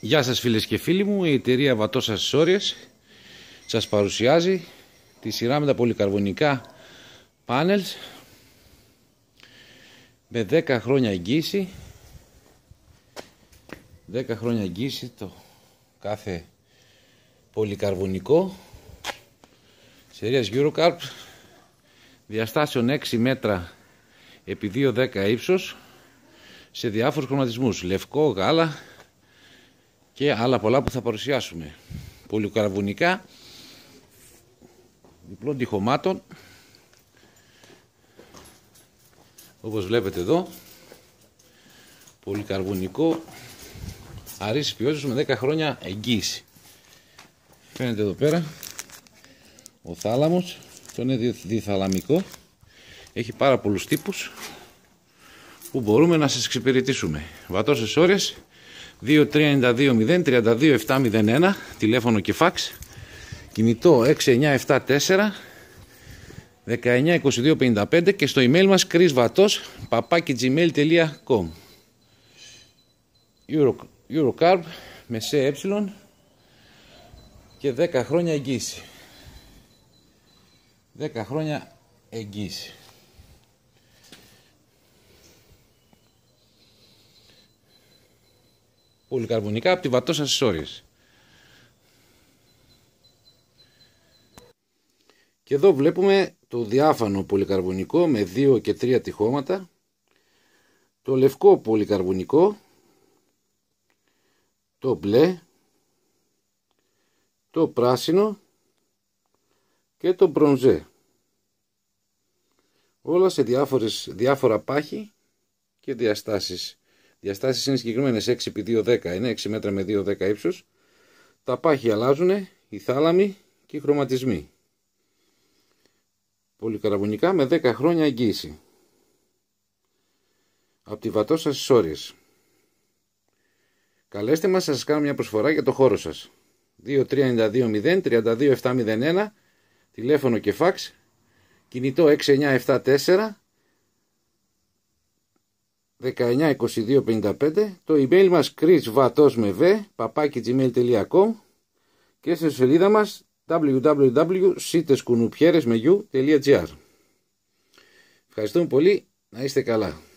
Γεια σας φίλες και φίλοι μου, η εταιρεία Vatos Accessories σας παρουσιάζει τη σειρά με τα πολυκαρβονικά πάνελς με 10 χρόνια εγγύηση. 10 χρόνια εγγύηση το κάθε πολυκαρβονικό σειράς EuroCarb, διαστάσεων 6 μέτρα επί 2,10 ύψος, σε διάφορους χρωματισμούς, λευκό, γάλα και άλλα πολλά που θα παρουσιάσουμε. Πολυκαρβονικά, διπλών τυχωμάτων, όπως βλέπετε εδώ, πολυκαρβονικό αρίστης ποιότητας με 10 χρόνια εγγύηση. Φαίνεται εδώ πέρα ο θάλαμος, αυτό είναι διθαλαμικό, έχει πάρα πολλούς τύπους που μπορούμε να σας εξυπηρετήσουμε. Vatos Accessories 2392-032-701, τηλέφωνο και φάξ, κινητό 6974 192255 και στο email μας chrisvatos@gmail.com. EuroCarb με σε και 10 χρόνια εγγύηση. 10 χρόνια εγγύηση. Πολυκαρβονικά από τη Vatos Accessories. Και εδώ βλέπουμε το διάφανο πολυκαρβονικό με 2 και 3 τυχώματα, το λευκό πολυκαρβονικό, το μπλε, το πράσινο και το μπρονζέ. Όλα σε διάφορα πάχη και διαστάσεις. Διαστάσεις είναι συγκεκριμένες, 6 επί 2,10, είναι 6 μέτρα με 2,10 ύψος. Τα πάχη αλλάζουν, οι θάλαμοι και οι χρωματισμοί. Πολυκαρβονικά με 10 χρόνια εγγύηση. Από τη Vatos Accessories. Καλέστε μας, θα σας κάνω μια προσφορά για το χώρο σας. 2392-032-701, τηλέφωνο και φάξ, κινητό 6974 192255, το email μας chrisvatos@gmail.com και στη σελίδα μας www.siteskunoupieres.gr. Ευχαριστούμε πολύ, να είστε καλά.